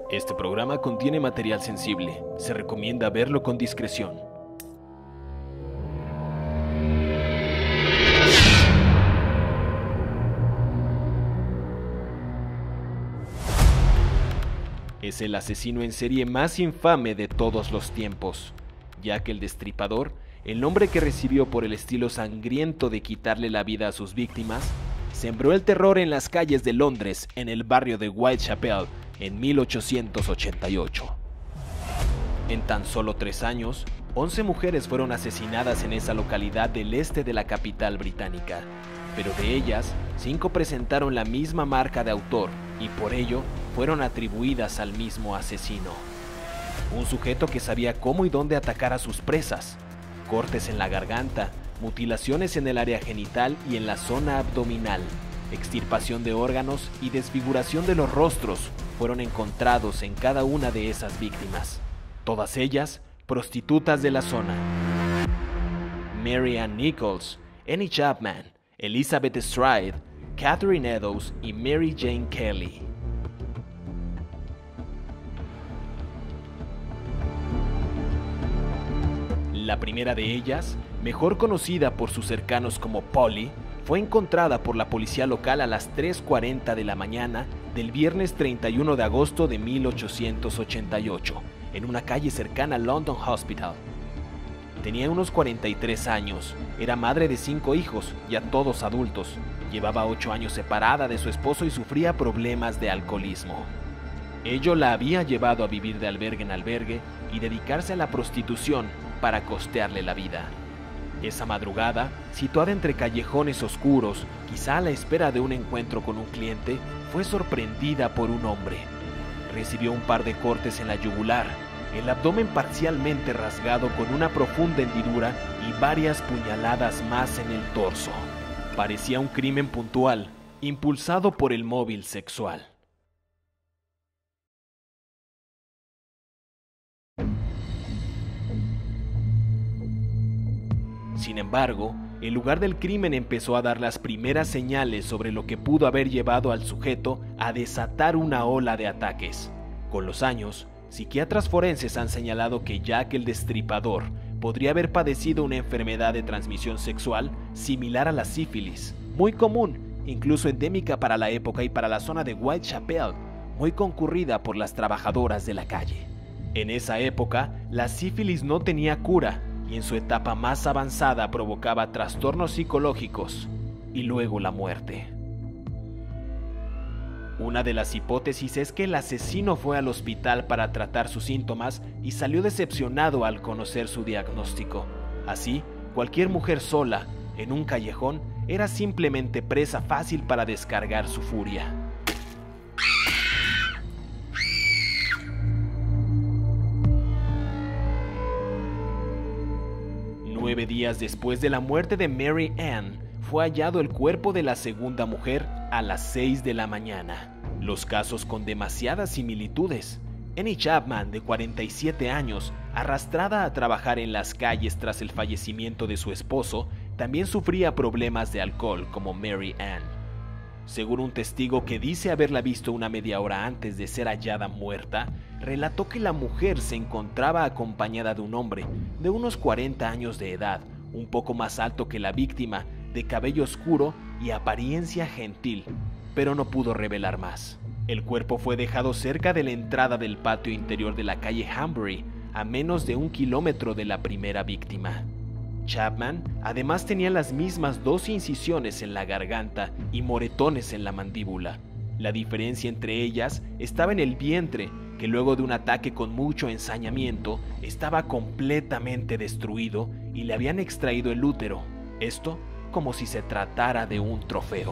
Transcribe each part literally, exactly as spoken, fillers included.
Este programa contiene material sensible. Se recomienda verlo con discreción. Es el asesino en serie más infame de todos los tiempos, Jack el Destripador, el nombre que recibió por el estilo sangriento de quitarle la vida a sus víctimas, sembró el terror en las calles de Londres en el barrio de Whitechapel en mil ochocientos ochenta y ocho. En tan solo tres años, once mujeres fueron asesinadas en esa localidad del este de la capital británica, pero de ellas, cinco presentaron la misma marca de autor y por ello fueron atribuidas al mismo asesino. Un sujeto que sabía cómo y dónde atacar a sus presas. Cortes en la garganta, mutilaciones en el área genital y en la zona abdominal, extirpación de órganos y desfiguración de los rostros fueron encontrados en cada una de esas víctimas. Todas ellas prostitutas de la zona. Mary Ann Nichols, Annie Chapman, Elizabeth Stride, Catherine Eddowes y Mary Jane Kelly. La primera de ellas, mejor conocida por sus cercanos como Polly, fue encontrada por la policía local a las tres cuarenta de la mañana del viernes treinta y uno de agosto de mil ochocientos ochenta y ocho, en una calle cercana a London Hospital. Tenía unos cuarenta y tres años, era madre de cinco hijos, ya todos adultos, llevaba ocho años separada de su esposo y sufría problemas de alcoholismo. Ello la había llevado a vivir de albergue en albergue y dedicarse a la prostitución para costearle la vida. Esa madrugada, situada entre callejones oscuros, quizá a la espera de un encuentro con un cliente, fue sorprendida por un hombre. Recibió un par de cortes en la yugular, el abdomen parcialmente rasgado con una profunda hendidura y varias puñaladas más en el torso. Parecía un crimen puntual, impulsado por el móvil sexual. Sin embargo, el lugar del crimen empezó a dar las primeras señales sobre lo que pudo haber llevado al sujeto a desatar una ola de ataques. Con los años, psiquiatras forenses han señalado que Jack el Destripador podría haber padecido una enfermedad de transmisión sexual similar a la sífilis, muy común, incluso endémica para la época y para la zona de Whitechapel, muy concurrida por las trabajadoras de la calle. En esa época, la sífilis no tenía cura, y en su etapa más avanzada provocaba trastornos psicológicos y luego la muerte. Una de las hipótesis es que el asesino fue al hospital para tratar sus síntomas y salió decepcionado al conocer su diagnóstico. Así, cualquier mujer sola, en un callejón, era simplemente presa fácil para descargar su furia. Nueve días después de la muerte de Mary Ann, fue hallado el cuerpo de la segunda mujer a las seis de la mañana. Los casos con demasiadas similitudes. Annie Chapman, de cuarenta y siete años, arrastrada a trabajar en las calles tras el fallecimiento de su esposo, también sufría problemas de alcohol como Mary Ann. Según un testigo que dice haberla visto una media hora antes de ser hallada muerta, relató que la mujer se encontraba acompañada de un hombre de unos cuarenta años de edad, un poco más alto que la víctima, de cabello oscuro y apariencia gentil, pero no pudo revelar más. El cuerpo fue dejado cerca de la entrada del patio interior de la calle Hambury, a menos de un kilómetro de la primera víctima. Chapman además tenía las mismas dos incisiones en la garganta y moretones en la mandíbula. La diferencia entre ellas estaba en el vientre, que luego de un ataque con mucho ensañamiento estaba completamente destruido y le habían extraído el útero, esto como si se tratara de un trofeo.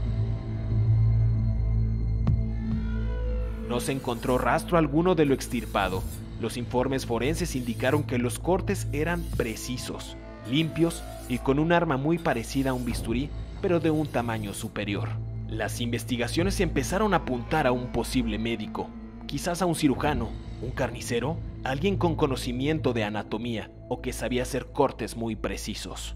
No se encontró rastro alguno de lo extirpado. Los informes forenses indicaron que los cortes eran precisos, limpios y con un arma muy parecida a un bisturí, pero de un tamaño superior. Las investigaciones empezaron a apuntar a un posible médico, quizás a un cirujano, un carnicero, alguien con conocimiento de anatomía o que sabía hacer cortes muy precisos.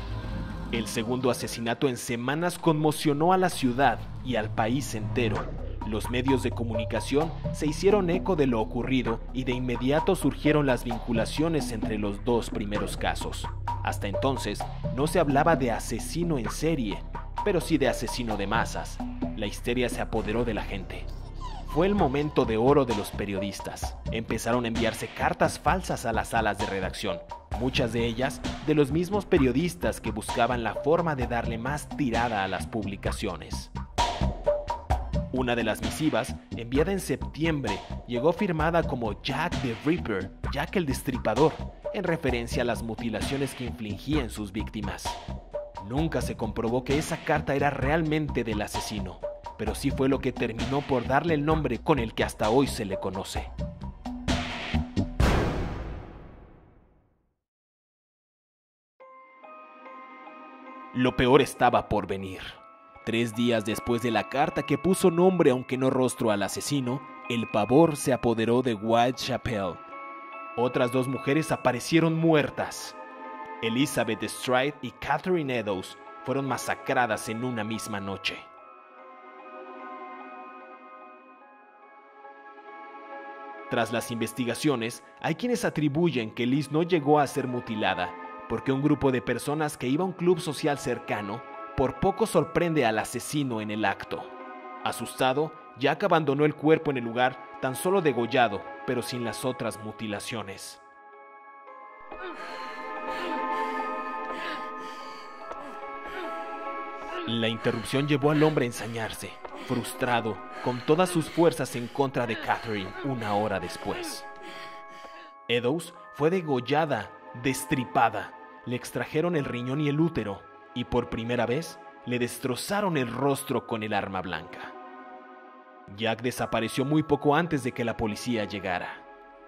El segundo asesinato en semanas conmocionó a la ciudad y al país entero. Los medios de comunicación se hicieron eco de lo ocurrido y de inmediato surgieron las vinculaciones entre los dos primeros casos. Hasta entonces, no se hablaba de asesino en serie, pero sí de asesino de masas. La histeria se apoderó de la gente. Fue el momento de oro de los periodistas. Empezaron a enviarse cartas falsas a las salas de redacción, muchas de ellas de los mismos periodistas que buscaban la forma de darle más tirada a las publicaciones. Una de las misivas, enviada en septiembre, llegó firmada como Jack the Ripper, Jack el Destripador, en referencia a las mutilaciones que infligía en sus víctimas. Nunca se comprobó que esa carta era realmente del asesino, pero sí fue lo que terminó por darle el nombre con el que hasta hoy se le conoce. Lo peor estaba por venir. Tres días después de la carta que puso nombre aunque no rostro al asesino, el pavor se apoderó de Whitechapel. Otras dos mujeres aparecieron muertas. Elizabeth Stride y Catherine Eddowes fueron masacradas en una misma noche. Tras las investigaciones, hay quienes atribuyen que Liz no llegó a ser mutilada, porque un grupo de personas que iba a un club social cercano por poco sorprende al asesino en el acto. Asustado, Jack abandonó el cuerpo en el lugar, tan solo degollado, pero sin las otras mutilaciones. La interrupción llevó al hombre a ensañarse, frustrado, con todas sus fuerzas en contra de Catherine una hora después. Eddowes fue degollada, destripada, le extrajeron el riñón y el útero, y por primera vez le destrozaron el rostro con el arma blanca. Jack desapareció muy poco antes de que la policía llegara.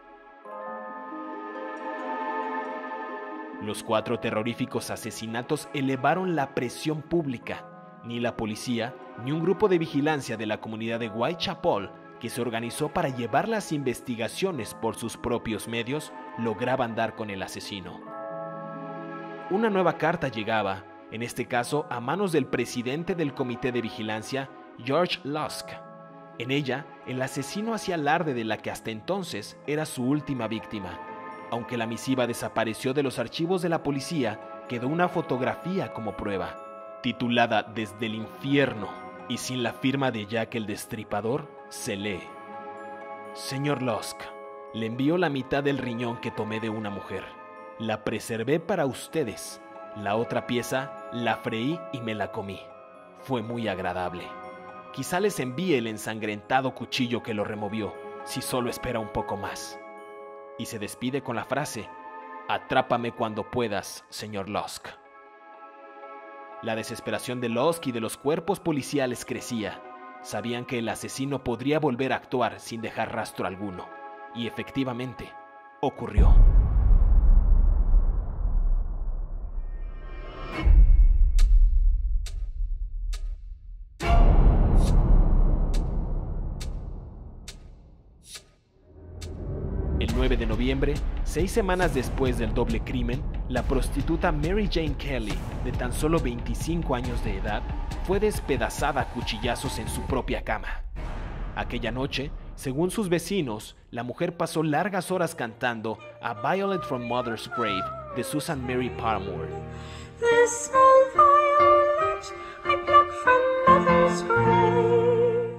Los cuatro terroríficos asesinatos elevaron la presión pública. Ni la policía, ni un grupo de vigilancia de la comunidad de Whitechapel, que se organizó para llevar las investigaciones por sus propios medios, lograban dar con el asesino. Una nueva carta llegaba, en este caso a manos del presidente del comité de vigilancia, George Lusk. En ella, el asesino hacía alarde de la que hasta entonces era su última víctima. Aunque la misiva desapareció de los archivos de la policía, quedó una fotografía como prueba, titulada Desde el infierno, y sin la firma de Jack el Destripador, se lee: Señor Lusk, le envío la mitad del riñón que tomé de una mujer. La preservé para ustedes. La otra pieza la freí y me la comí. Fue muy agradable. Quizá les envíe el ensangrentado cuchillo que lo removió, si solo espera un poco más. Y se despide con la frase: Atrápame cuando puedas, señor Lusk. La desesperación de Lusk y de los cuerpos policiales crecía. Sabían que el asesino podría volver a actuar sin dejar rastro alguno. Y efectivamente, ocurrió. El nueve de noviembre, seis semanas después del doble crimen, la prostituta Mary Jane Kelly, de tan solo veinticinco años de edad, fue despedazada a cuchillazos en su propia cama. Aquella noche, según sus vecinos, la mujer pasó largas horas cantando A Violet from Mother's Grave de Susan Mary Paramore. This old violet I plucked from mother's grave.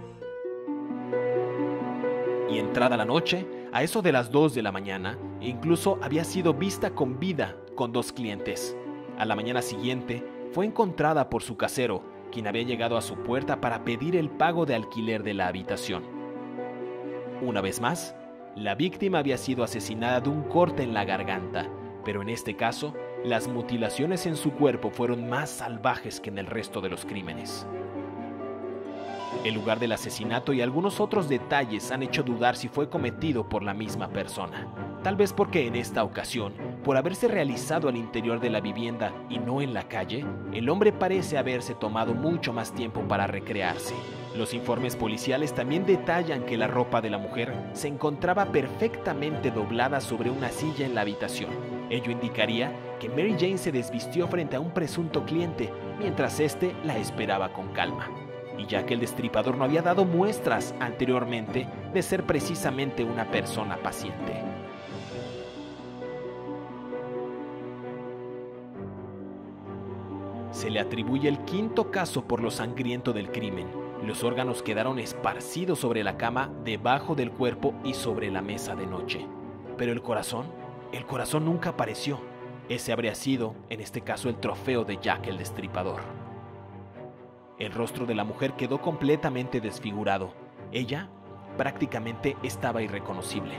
Y entrada la noche, a eso de las dos de la mañana, incluso había sido vista con vida con dos clientes. A la mañana siguiente, fue encontrada por su casero, quien había llegado a su puerta para pedir el pago de alquiler de la habitación. Una vez más, la víctima había sido asesinada de un corte en la garganta, pero en este caso, las mutilaciones en su cuerpo fueron más salvajes que en el resto de los crímenes. El lugar del asesinato y algunos otros detalles han hecho dudar si fue cometido por la misma persona. Tal vez porque en esta ocasión, por haberse realizado al interior de la vivienda y no en la calle, el hombre parece haberse tomado mucho más tiempo para recrearse. Los informes policiales también detallan que la ropa de la mujer se encontraba perfectamente doblada sobre una silla en la habitación. Ello indicaría que Mary Jane se desvistió frente a un presunto cliente, mientras éste la esperaba con calma. y Jack el Destripador no había dado muestras anteriormente de ser precisamente una persona paciente. Se le atribuye el quinto caso por lo sangriento del crimen. Los órganos quedaron esparcidos sobre la cama, debajo del cuerpo y sobre la mesa de noche. Pero el corazón, el corazón nunca apareció. Ese habría sido, en este caso, el trofeo de Jack el Destripador. El rostro de la mujer quedó completamente desfigurado. Ella prácticamente estaba irreconocible.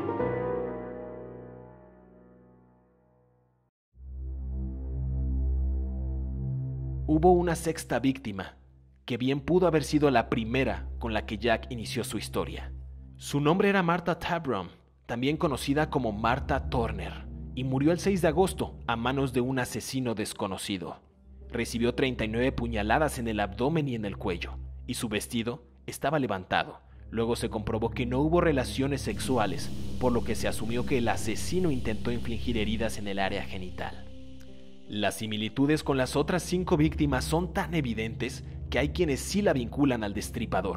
Hubo una sexta víctima, que bien pudo haber sido la primera con la que Jack inició su historia. Su nombre era Martha Tabram, también conocida como Martha Turner, y murió el seis de agosto a manos de un asesino desconocido. Recibió treinta y nueve puñaladas en el abdomen y en el cuello, y su vestido estaba levantado. Luego se comprobó que no hubo relaciones sexuales, por lo que se asumió que el asesino intentó infligir heridas en el área genital. Las similitudes con las otras cinco víctimas son tan evidentes que hay quienes sí la vinculan al Destripador.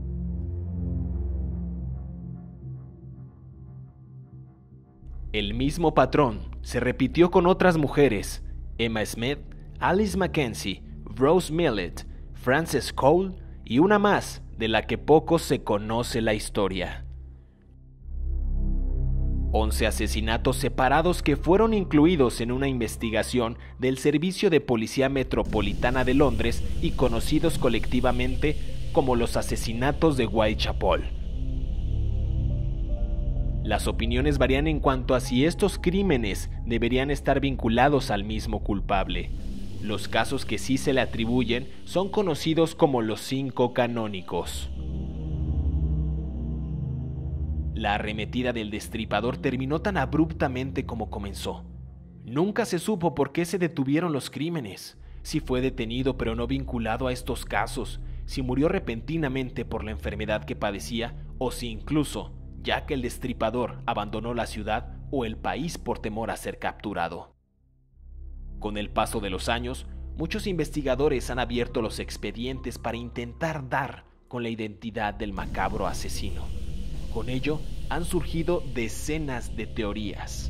El mismo patrón se repitió con otras mujeres: Emma Smith, Alice Mackenzie, Rose Millett, Frances Cole y una más de la que poco se conoce la historia. once asesinatos separados que fueron incluidos en una investigación del Servicio de Policía Metropolitana de Londres y conocidos colectivamente como los asesinatos de Whitechapel. Las opiniones varían en cuanto a si estos crímenes deberían estar vinculados al mismo culpable. Los casos que sí se le atribuyen son conocidos como los cinco canónicos. La arremetida del Destripador terminó tan abruptamente como comenzó. Nunca se supo por qué se detuvieron los crímenes, si fue detenido pero no vinculado a estos casos, si murió repentinamente por la enfermedad que padecía o si incluso Jack el Destripador abandonó la ciudad o el país por temor a ser capturado. Con el paso de los años, muchos investigadores han abierto los expedientes para intentar dar con la identidad del macabro asesino. Con ello, han surgido decenas de teorías.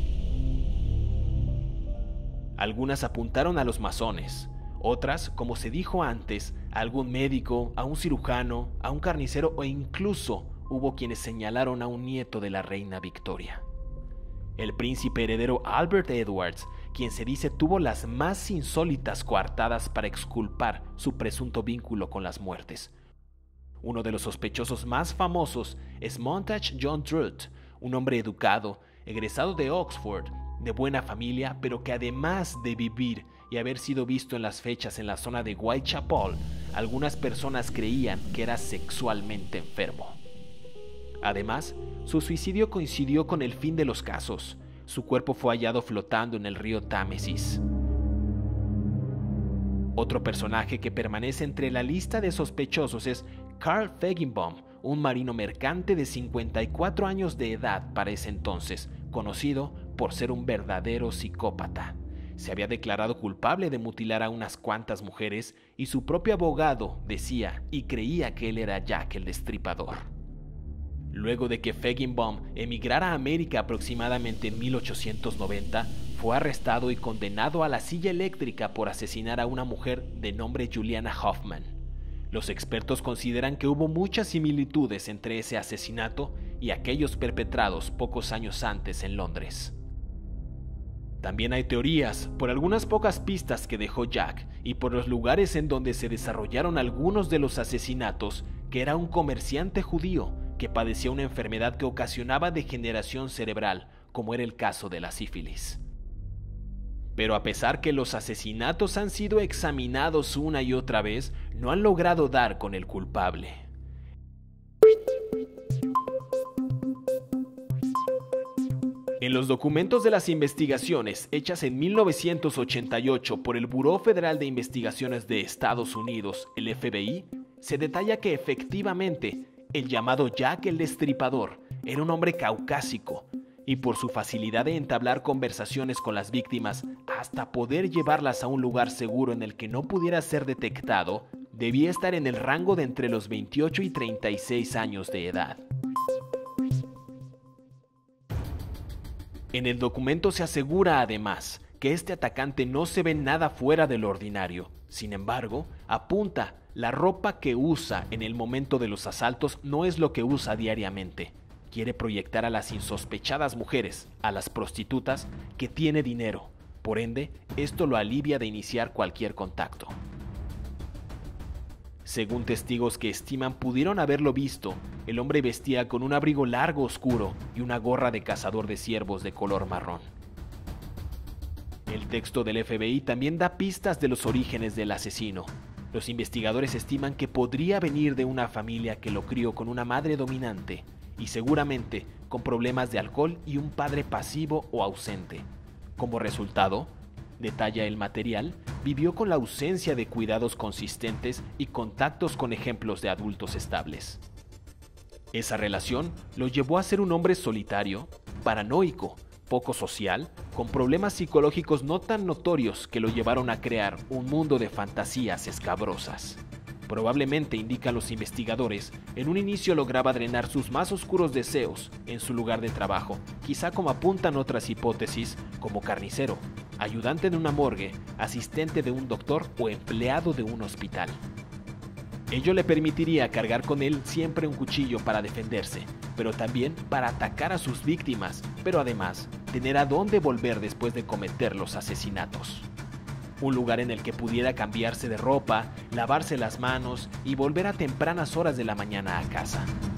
Algunas apuntaron a los masones, otras, como se dijo antes, a algún médico, a un cirujano, a un carnicero o incluso hubo quienes señalaron a un nieto de la reina Victoria. El príncipe heredero Albert Edwards, quien se dice tuvo las más insólitas coartadas para exculpar su presunto vínculo con las muertes. Uno de los sospechosos más famosos es Montague John Truth, un hombre educado, egresado de Oxford, de buena familia, pero que además de vivir y haber sido visto en las fechas en la zona de Whitechapel, algunas personas creían que era sexualmente enfermo. Además, su suicidio coincidió con el fin de los casos. Su cuerpo fue hallado flotando en el río Támesis. Otro personaje que permanece entre la lista de sospechosos es Carl Feigenbaum, un marino mercante de cincuenta y cuatro años de edad para ese entonces, conocido por ser un verdadero psicópata. Se había declarado culpable de mutilar a unas cuantas mujeres y su propio abogado decía y creía que él era Jack el Destripador. Luego de que Feigenbaum emigrara a América aproximadamente en mil ochocientos noventa, fue arrestado y condenado a la silla eléctrica por asesinar a una mujer de nombre Juliana Hoffman. Los expertos consideran que hubo muchas similitudes entre ese asesinato y aquellos perpetrados pocos años antes en Londres. También hay teorías por algunas pocas pistas que dejó Jack y por los lugares en donde se desarrollaron algunos de los asesinatos, que era un comerciante judío que padecía una enfermedad que ocasionaba degeneración cerebral, como era el caso de la sífilis. Pero a pesar que los asesinatos han sido examinados una y otra vez, no han logrado dar con el culpable. En los documentos de las investigaciones hechas en mil novecientos ochenta y ocho por el Buró Federal de Investigaciones de Estados Unidos, el F B I, se detalla que efectivamente el llamado Jack el Destripador era un hombre caucásico, y por su facilidad de entablar conversaciones con las víctimas hasta poder llevarlas a un lugar seguro en el que no pudiera ser detectado, Debía estar en el rango de entre los veintiocho y treinta y seis años de edad. En el documento se asegura además que este atacante no se ve nada fuera de lo ordinario. Sin embargo, apunta, la ropa que usa en el momento de los asaltos no es lo que usa diariamente. Quiere proyectar a las insospechadas mujeres, a las prostitutas, que tiene dinero. Por ende, esto lo alivia de iniciar cualquier contacto. Según testigos que estiman pudieron haberlo visto, el hombre vestía con un abrigo largo oscuro y una gorra de cazador de ciervos de color marrón. El texto del F B I también da pistas de los orígenes del asesino. Los investigadores estiman que podría venir de una familia que lo crió con una madre dominante y seguramente con problemas de alcohol y un padre pasivo o ausente. Como resultado, detalla el material, vivió con la ausencia de cuidados consistentes y contactos con ejemplos de adultos estables. Esa relación lo llevó a ser un hombre solitario, paranoico, poco social, con problemas psicológicos no tan notorios que lo llevaron a crear un mundo de fantasías escabrosas. Probablemente, indican los investigadores, en un inicio lograba drenar sus más oscuros deseos en su lugar de trabajo, quizá como apuntan otras hipótesis, como carnicero, ayudante de una morgue, asistente de un doctor o empleado de un hospital. Ello le permitiría cargar con él siempre un cuchillo para defenderse, pero también para atacar a sus víctimas, pero además tener a dónde volver después de cometer los asesinatos. Un lugar en el que pudiera cambiarse de ropa, lavarse las manos y volver a tempranas horas de la mañana a casa.